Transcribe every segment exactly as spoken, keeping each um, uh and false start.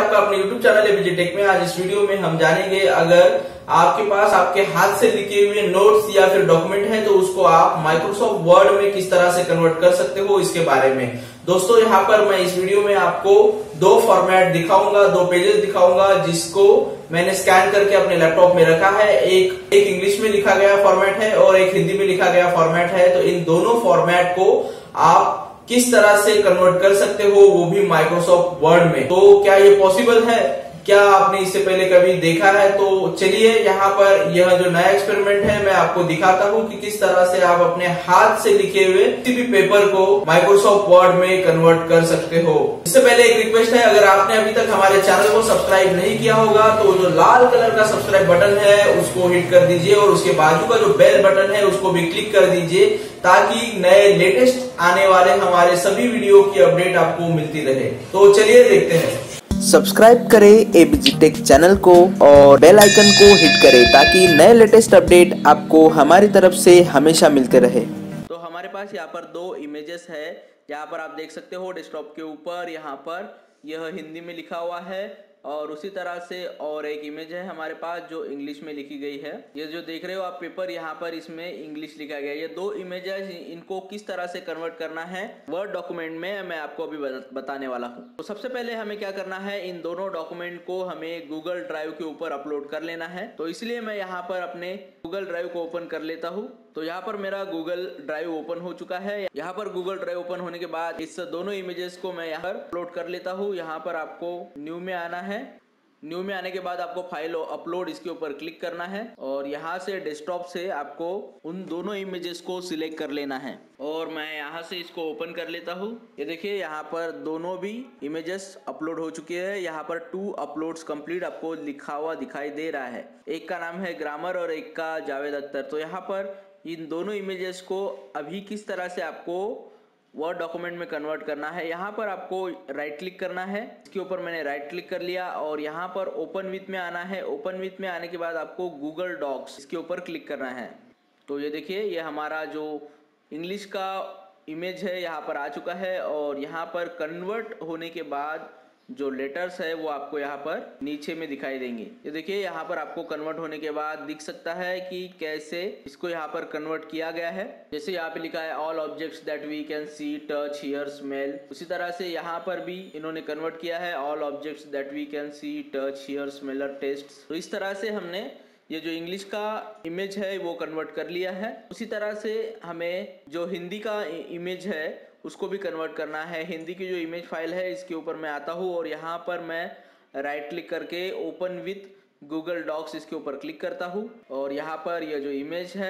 आपका अपने YouTube channel ABJ take में। आज इस वीडियो में हम जानेंगे, अगर आपके पास आपके हाथ से लिखे हुए नोट्स या फिर डॉक्यूमेंट है तो उसको आप माइक्रोसॉफ्ट वर्ड में किस तरह से कन्वर्ट कर सकते हो, इसके बारे में। दोस्तों यहाँ पर मैं इस वीडियो में आपको दो फॉर्मेट दिखाऊंगा, दो पेजेस दिखाऊंगा, जिसको मैंने स्कैन करके अपने लैपटॉप में रखा है। एक एक इंग्लिश में लिखा गया फॉर्मेट है और एक हिंदी में लिखा गया फॉर्मेट है। तो इन दोनों फॉर्मेट को आप किस तरह से कन्वर्ट कर सकते हो, वो भी माइक्रोसॉफ्ट वर्ड में। तो क्या ये पॉसिबल है? क्या आपने इससे पहले कभी देखा है? तो चलिए यहाँ पर यह जो नया एक्सपेरिमेंट है मैं आपको दिखाता हूँ कि किस तरह से आप अपने हाथ से लिखे हुए किसी भी पेपर को माइक्रोसॉफ्ट वर्ड में कन्वर्ट कर सकते हो। इससे पहले एक रिक्वेस्ट है, अगर आपने अभी तक हमारे चैनल को सब्सक्राइब नहीं किया होगा तो जो लाल कलर का सब्सक्राइब बटन है उसको हिट कर दीजिए और उसके बाजू का जो बेल बटन है उसको भी क्लिक कर दीजिए, ताकि नए लेटेस्ट आने वाले हमारे सभी वीडियो की अपडेट आपको मिलती रहे। तो चलिए देखते हैं। सब्सक्राइब करें एबीजे टेक चैनल को और बेल आइकन को हिट करें ताकि नए लेटेस्ट अपडेट आपको हमारी तरफ से हमेशा मिलते रहे। तो हमारे पास यहाँ पर दो इमेजेस है। यहाँ पर आप देख सकते हो डेस्कटॉप के ऊपर यहाँ पर यह हिंदी में लिखा हुआ है और उसी तरह से और एक इमेज है हमारे पास जो इंग्लिश में लिखी गई है। ये जो देख रहे हो आप पेपर, यहाँ पर इसमें इंग्लिश लिखा गया है। ये दो इमेजेस, इनको किस तरह से कन्वर्ट करना है वर्ड डॉक्यूमेंट में मैं आपको अभी बताने वाला हूँ। तो सबसे पहले हमें क्या करना है, इन दोनों डॉक्यूमेंट को हमें गूगल ड्राइव के ऊपर अपलोड कर लेना है। तो इसलिए मैं यहाँ पर अपने गूगल ड्राइव को ओपन कर लेता हूँ। तो यहाँ पर मेरा गूगल ड्राइव ओपन हो चुका है। यहाँ पर गूगल ड्राइव ओपन होने के बाद इस दोनों इमेजेस को मैं यहाँ पर अपलोड कर लेता हूँ। यहाँ पर आपको न्यू में आना है। न्यू में आने के बाद आपको फाइल अपलोड इसके ऊपर क्लिक करना है और यहाँ से डेस्कटॉप से आपको उन दोनों इमेजेस को सिलेक्ट कर लेना है और मैं यहाँ से इसको ओपन कर लेता हूँ। ये देखिए यहाँ पर दोनों भी इमेजेस अपलोड हो चुके हैं। यहाँ पर टू अपलोड्स कंप्लीट आपको लिखा हुआ दिखाई दे रहा है। एक का नाम है ग्रामर और एक का जावेद अख्तर। तो यहाँ पर इन दोनों इमेजेस को अभी किस तरह से आपको वर्ड डॉक्यूमेंट में कन्वर्ट करना है, यहाँ पर आपको राइट क्लिक करना है। इसके ऊपर मैंने राइट क्लिक कर लिया और यहाँ पर ओपन विथ में आना है। ओपन विथ में आने के बाद आपको गूगल डॉक्स इसके ऊपर क्लिक करना है। तो ये देखिए ये हमारा जो इंग्लिश का इमेज है यहाँ पर आ चुका है और यहाँ पर कन्वर्ट होने के बाद जो लेटर्स है वो आपको यहाँ पर नीचे में दिखाई देंगे। ये देखिए यहाँ पर आपको कन्वर्ट होने के बाद दिख सकता है कि कैसे इसको यहाँ पर कन्वर्ट किया गया है। जैसे यहाँ पे लिखा है all objects that we can see, touch, hear, smell. उसी तरह से यहाँ पर भी इन्होंने कन्वर्ट किया है all objects that we can see, touch, hear, smell और टेस्ट। तो इस तरह से हमने ये जो इंग्लिश का इमेज है वो कन्वर्ट कर लिया है। उसी तरह से हमें जो हिंदी का इमेज है उसको भी कन्वर्ट करना है। हिंदी की जो इमेज फाइल है इसके ऊपर मैं आता हूँ और यहाँ पर मैं राइट क्लिक करके ओपन विथ गूगल डॉक्स इसके ऊपर क्लिक करता हूँ और यहाँ पर यह जो इमेज है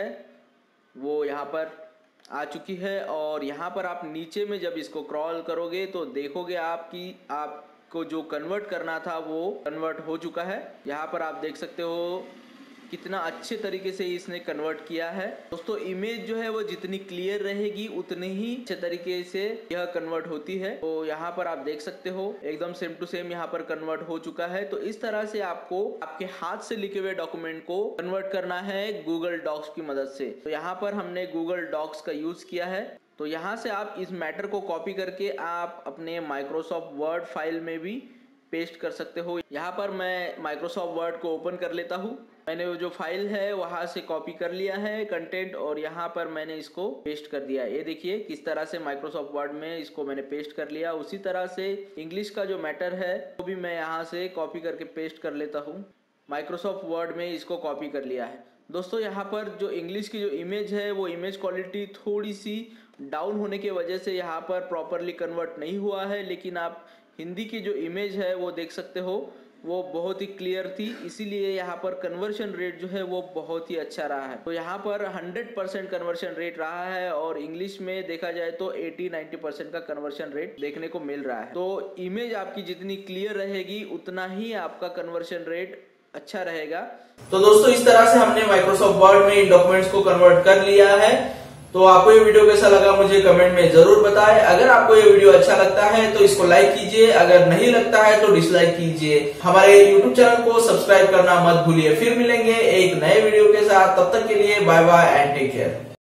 वो यहाँ पर आ चुकी है। और यहाँ पर आप नीचे में जब इसको क्रॉल करोगे तो देखोगे आप कि आपको जो कन्वर्ट करना था वो कन्वर्ट हो चुका है। यहाँ पर आप देख सकते हो कितना अच्छे तरीके से इसने कन्वर्ट किया है। दोस्तों इमेज जो है वो जितनी क्लियर रहेगी उतनी ही अच्छे तरीके से यह कन्वर्ट होती है। तो यहाँ पर आप देख सकते हो एकदम सेम टू सेम यहाँ पर कन्वर्ट हो चुका है। तो इस तरह से आपको आपके हाथ से लिखे हुए डॉक्यूमेंट को कन्वर्ट करना है गूगल डॉक्स की मदद से। तो यहाँ पर हमने गूगल डॉक्स का यूज किया है। तो यहाँ से आप इस मैटर को कॉपी करके आप अपने माइक्रोसॉफ्ट वर्ड फाइल में भी पेस्ट कर सकते हो। यहाँ पर मैं माइक्रोसॉफ्ट वर्ड को ओपन कर लेता हूँ। मैंने वो जो फाइल है वहां से कॉपी कर लिया है कंटेंट और यहाँ पर मैंने इसको पेस्ट कर दिया। ये देखिए किस तरह से माइक्रोसॉफ्ट वर्ड में इसको मैंने पेस्ट कर लिया। उसी तरह से इंग्लिश का जो मैटर है वो भी मैं यहाँ से कॉपी करके पेस्ट कर लेता हूँ। माइक्रोसॉफ्ट वर्ड में इसको कॉपी कर लिया है। दोस्तों यहाँ पर जो इंग्लिश की जो इमेज है वो इमेज क्वालिटी थोड़ी सी डाउन होने की वजह से यहाँ पर प्रॉपरली कन्वर्ट नहीं हुआ है, लेकिन आप हिंदी की जो इमेज है वो देख सकते हो वो बहुत ही क्लियर थी, इसीलिए यहाँ पर कन्वर्शन रेट जो है वो बहुत ही अच्छा रहा है। तो यहाँ पर हंड्रेड परसेंट कन्वर्शन रेट रहा है और इंग्लिश में देखा जाए तो अस्सी नब्बे परसेंट का कन्वर्शन रेट देखने को मिल रहा है। तो इमेज आपकी जितनी क्लियर रहेगी उतना ही आपका कन्वर्शन रेट अच्छा रहेगा। तो दोस्तों इस तरह से हमने माइक्रोसॉफ्ट वर्ड में डॉक्यूमेंट्स को कन्वर्ट कर लिया है। तो आपको ये वीडियो कैसा लगा मुझे कमेंट में जरूर बताएं। अगर आपको ये वीडियो अच्छा लगता है तो इसको लाइक कीजिए, अगर नहीं लगता है तो डिसलाइक कीजिए। हमारे यूट्यूब चैनल को सब्सक्राइब करना मत भूलिए। फिर मिलेंगे एक नए वीडियो के साथ, तब तक के लिए bye bye and take care.